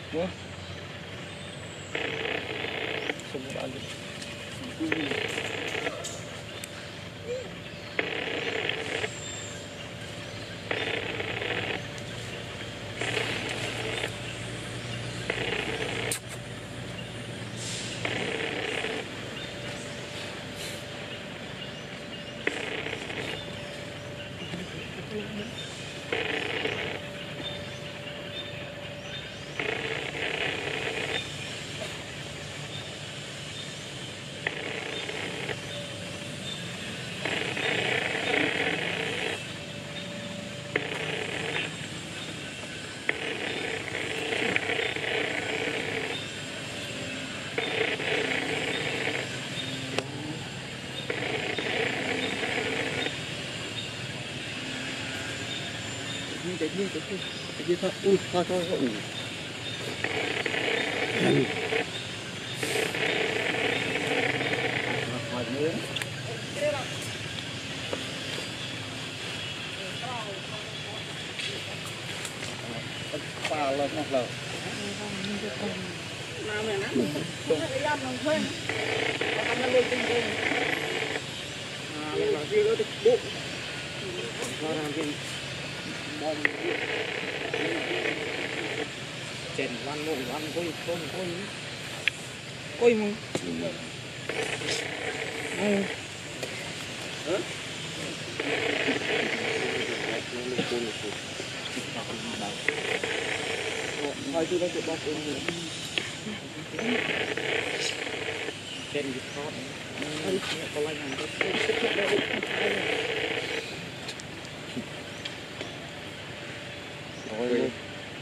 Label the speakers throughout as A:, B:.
A: Wah, semua ada. Cái gì thôi, thôi thôi. Hỏi nữa. Pha lên một lần.
B: Nào mẹ nè. Cái dăm nó quên. Nó lên trên trên. Là kia nó bụng. Nó làm gì? Bom. Chèn văn ngộ văn coi mà. Hả? Thôi tôi đây bom tôi rồi. Chèn gì khó. Có lại làm rồi.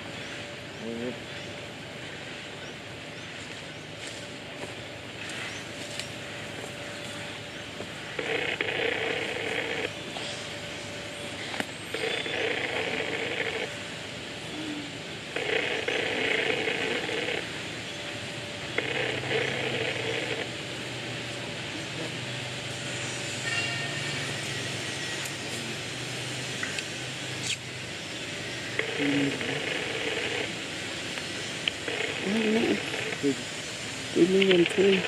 C: Đi lên thôi.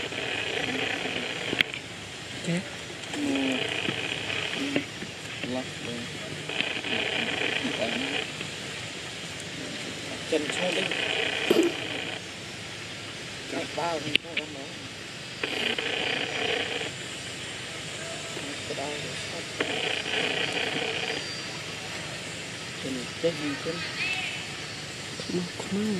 A: Chết. Lắc chân cho đi. Các bao thì có nó. Cái đau chân chết đi chân.
C: Không.